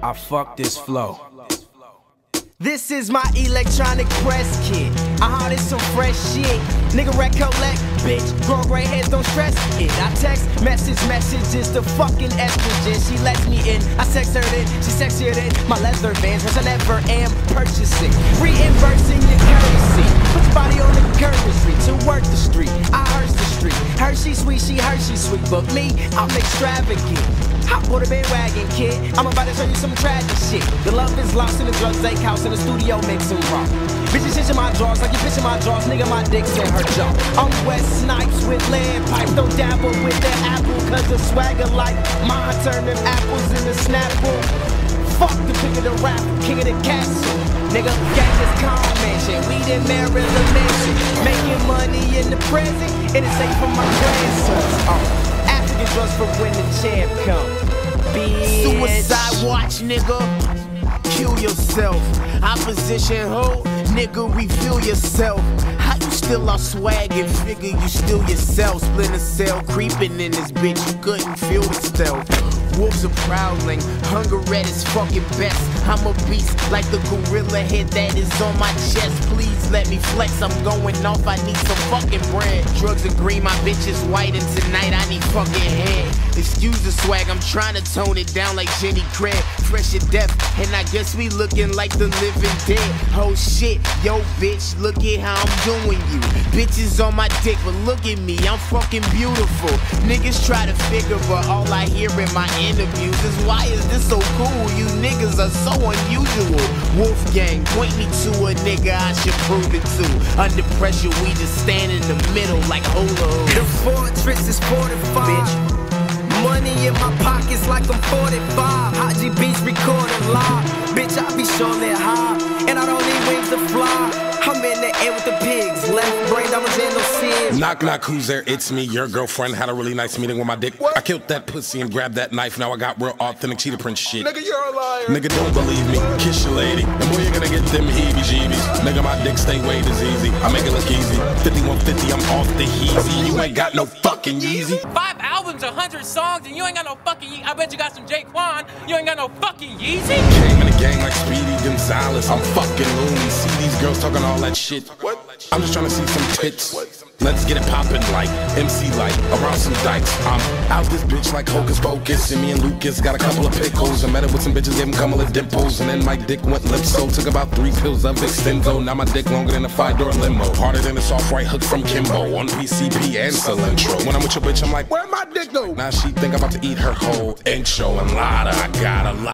I fuck this flow. This is my electronic press kit. I harness some fresh shit. Nigga recollect, bitch. Grown gray heads don't stress it. I text messages to fucking estrogen. She lets me in, I sex her then. She sexier than my leather vans, which I never am purchasing. Reimbursing your currency. Put your body on the currency to work the street. I hearse the street. Hershey sweet, she Hershey sweet. But me, I'm extravagant. Hop on the bandwagon, kid. I'm about to show you some tragic shit. The love is lost in the drug take house in the studio mixing raw. Bitches itching my drawers like you pitching my drawers. Nigga, my dick's in her jaw. I'm West Snipes with lead pipes. Don't dabble with that apple, cause the swagger like mine. Turn them apples into Snapple. Fuck the pick of the rap, king of the castle. Nigga, gang is calm mansion. We didn't marry the mansion. Making money in the present, and it's safe for my grandsons. African drugs for when the champ come. Bitch. Suicide watch, nigga. Kill yourself. Opposition hoe, nigga, reveal yourself. How you still our swag and figure you still yourself? Splinter cell creeping in this bitch, you couldn't feel the stealth. Wolves are prowling, hunger at its fucking best. I'm a beast like the gorilla head that is on my chest. Please let me flex, I'm going off, I need some fucking bread. Drugs are green, my bitch is white, and tonight I need fucking head. Excuse the swag, I'm trying to tone it down like Jenny Craig. Fresh at death, and I guess we looking like the living dead. Oh shit, yo bitch, look at how I'm doing you. Bitches on my dick, but look at me, I'm fucking beautiful. Niggas try to figure, but all I hear in my interviews is why is this so cool? You niggas are so unusual. Wolfgang, point me to a nigga I should prove it to. Under pressure, we just stand in the middle like hula hoop. The fortress is fortified. Bitch. Money in my pockets like I'm 45. Haji Beach recording live. Bitch, I be showing high, and I don't need wings to fly. I'm in the air with the pigs. Left brain, diamonds in no sin. Knock, knock, who's there? It's me, your girlfriend. Had a really nice meeting with my dick. What? I killed that pussy and grabbed that knife. Now I got real authentic cheetah print shit. Nigga, you're a liar. Nigga, don't believe me. Kiss your lady. And boy, you're gonna get them heebie-jeebies. Nigga, my dick stay way as easy. I make it look easy. 5150, I'm off the heezy. You ain't got no fucking Yeezy. 5 albums, 100 songs, and you ain't got no fucking Yeezy. I bet you got some Jaquan. You ain't got no fucking Yeezy. Came in the gang like Speedy Gonzalez. I'm fucking loony. See these girls talking all that shit. What? I'm just trying to see some tits. Let's get it poppin' like MC Light around some dykes. I'm out this bitch like Hocus Pocus. And me and Lucas got a couple of pickles. I met up with some bitches, gave them a couple of dimples. And then my dick went lip-so. Took about 3 pills of Extenzo. Now my dick longer than a 5-door limo. Harder than a soft right hook from Kimbo. On PCP and Cilantro. When I'm with your bitch, I'm like, where my dick go? Now she think I'm about to eat her whole intro. And Lada, I got a lot.